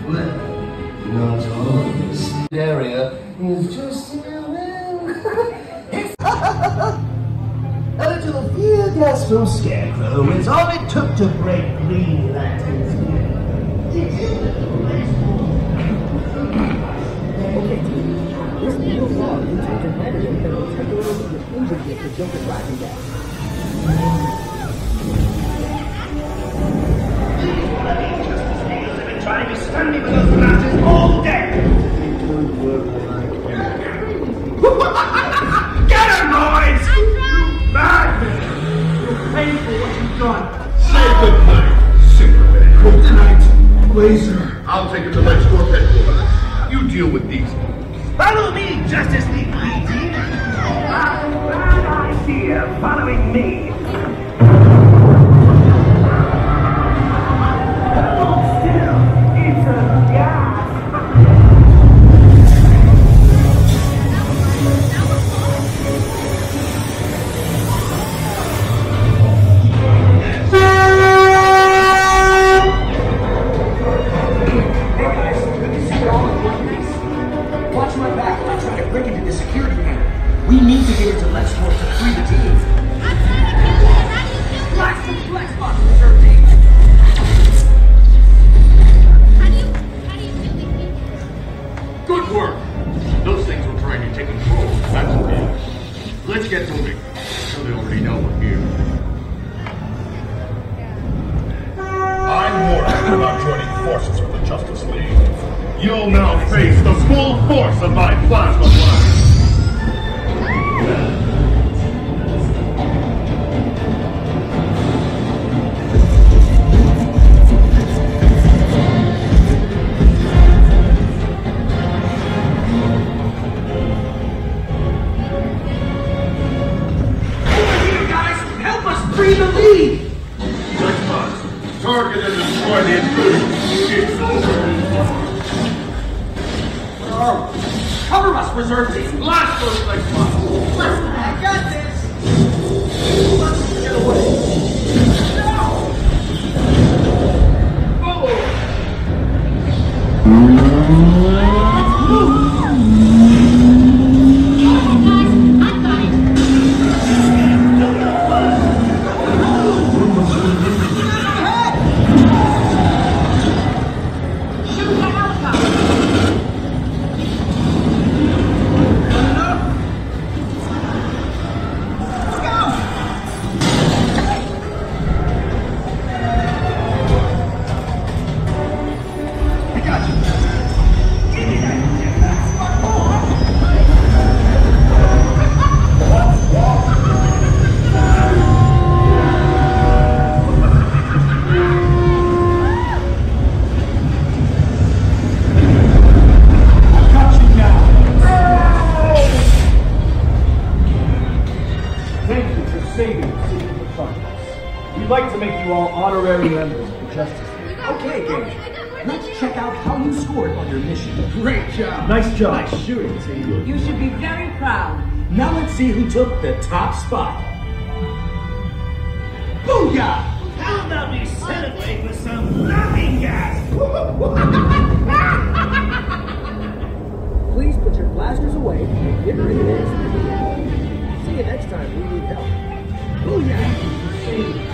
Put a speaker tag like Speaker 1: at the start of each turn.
Speaker 1: Well, not all of this area is just a little fear gas from Scarecrow is all it took to break Green Lantern's will. Did you know that?
Speaker 2: Okay, this new law contains an antidote that will temporarily injure you for Joker's rising gas.
Speaker 1: These bloody Justice Leaguers have been trying to stun me with those lanterns all day! Get him, boys! You madman!
Speaker 3: You're paying for what you've done.
Speaker 4: Say good night, Superman.
Speaker 3: Good night, Laser.
Speaker 4: I'll take it to LexCorp headquarters. You deal with these.
Speaker 1: Follow me, Justice League Green Team! Bad idea following me! Still, it's a gas!
Speaker 2: Watch my back while I try to break into the security panel. We need to get into LexCorp to free the team. Blast the flex box reserve team.
Speaker 4: Good work. Those things were trying to take control. That's okay. Let's get moving. So they already know we're here. I'm warning about joining forces with the Justice League. You'll now face the full force of my plasma blast.
Speaker 1: Over here, guys! Help us free the league!
Speaker 4: Xbox, target and destroy the intrusion. It's over.
Speaker 1: Cover us, reserve team!
Speaker 4: Blast those Xbox.
Speaker 1: I got this! Let's get away!
Speaker 3: We'd like to make you all honorary members of the Justice League.
Speaker 2: Okay, gang. Let's check out how you scored on your mission.
Speaker 4: Great job.
Speaker 3: Nice job. Nice shooting, team.
Speaker 5: You should be very proud.
Speaker 2: Now let's see who took the top spot. Booyah!
Speaker 1: How about we celebrate with some laughing gas?
Speaker 2: Please put your blasters away and get ready to dance. See you next time we need help. Booyah!